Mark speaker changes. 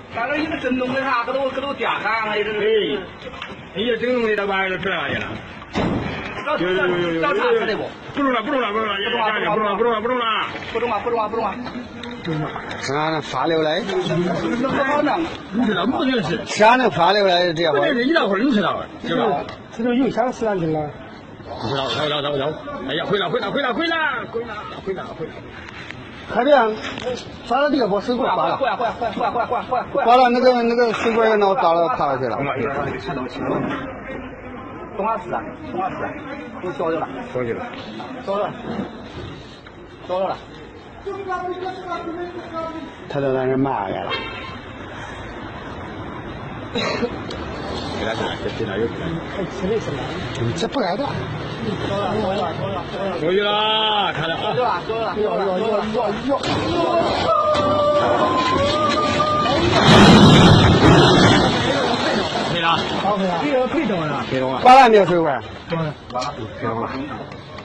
Speaker 1: 咱这一个震动的啥，可都颠开了，这是。
Speaker 2: 哎呀，震动的这玩意儿这样去了。
Speaker 1: 找查出来不？
Speaker 2: 不中了，不中了，不中了，不中了，不中了，不中了，
Speaker 1: 不中啊，不中啊，不中啊，不中啊！
Speaker 3: 啥发流来？
Speaker 1: 那好弄，
Speaker 2: 你知道不能是？
Speaker 3: 啥能发流来这会儿？
Speaker 2: 这一大会儿你知道是吧？
Speaker 4: 这都又想死咱去了。
Speaker 2: 知道，哎呀，回来！
Speaker 3: 快点，抓到这个把水管拔了。
Speaker 1: 坏！
Speaker 3: 拔了那个水管也闹倒了，爬下去了。
Speaker 1: 东华寺，都交流了。
Speaker 3: 他在那儿骂来了。
Speaker 2: 给他看，这哪有？
Speaker 3: 这不挨的。
Speaker 2: 收去了，看了啊。
Speaker 1: 收了。
Speaker 2: 可以了。
Speaker 4: 这个可以动了。
Speaker 3: 拔了没有水管？
Speaker 4: 动了。
Speaker 3: 可以了。